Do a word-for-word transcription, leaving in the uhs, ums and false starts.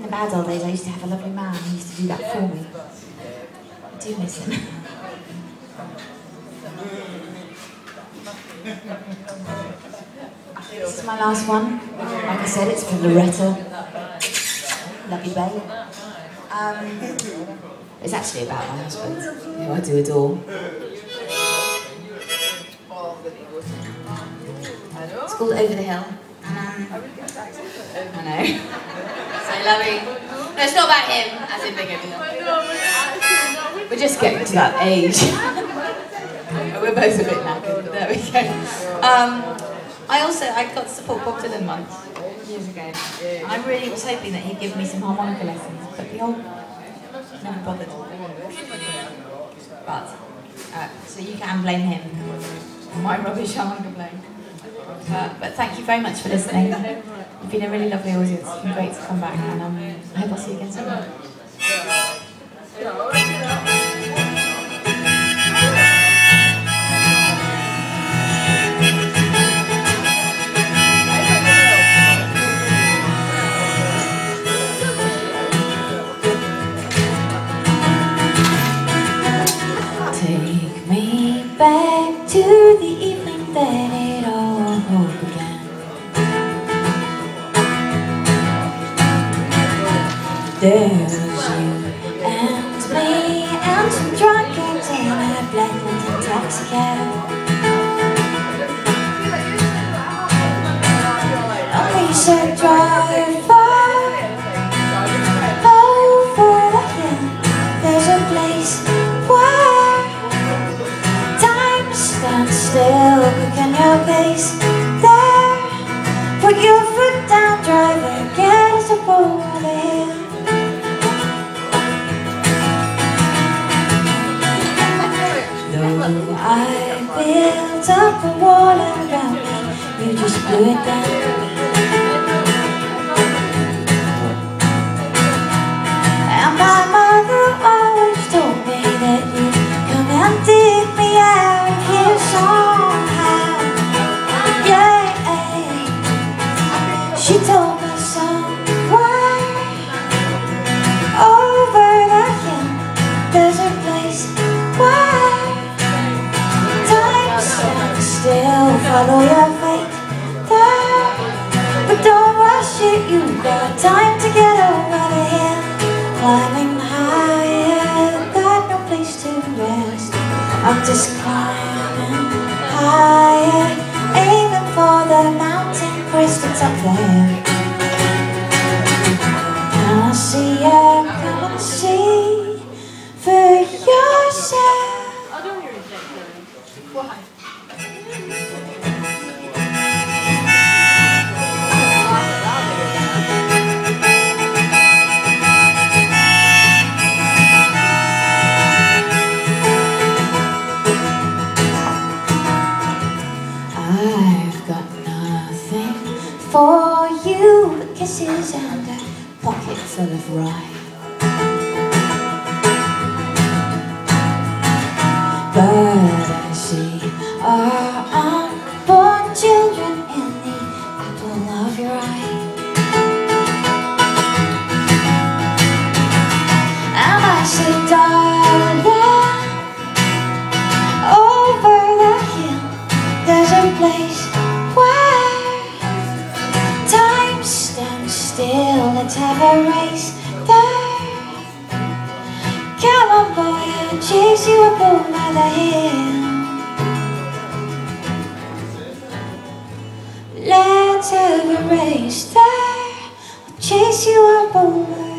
in the bad old days, I used to have a lovely man who used to do that for me. I do miss him. This is my last one. Like I said, it's for Loretta. Love you, babe. Um, it's actually about my husband, who I do adore. It's called Over the Hill. Um, I know. So lovely. No, it's not about him, as in Big Over the Hill. We're just getting to that age. We're both a bit knackered, but there we go. Um, I also, I got to support Bob Dylan once, years ago. And I really was hoping that he'd give me some harmonica lessons, but the old never bothered. But, uh, so you can blame him for my rubbish harmonica playing. Uh, but thank you very much for listening. You've been a really lovely audience. It's been great to come back, and um, I hope I'll see you again soon. Take me back to the evening that it all began. There's you and me and some drunkards in a black London taxi cab. And we said drive far over the hill. There's a place where time stands still, quick on your pace. There, put your foot down, driver, get us up over the hill. Though I built up a wall around me, you just blew it down. And my mother always told me that you'd come and dig me out of here somehow. Yeah, she told me somewhere over the hill there's a place where time stands still, follow your fate there. But don't rush it, you've got time to get over the hill. Climbing higher, got no place to rest. I'm just climbing higher, aiming for the mountain crest that's up there. Can I see ya? Come and see for yourself. I don't hear it. Why? I've got nothing for you but kisses and a pocket full of rye. But I see our unborn children in the apple of your eye. And I say, darling, over the hill there's a place where time stands still. Let's have a race there. Come on, boy, I'll chase you up over the hill. Let's have a race there. I'll chase you up over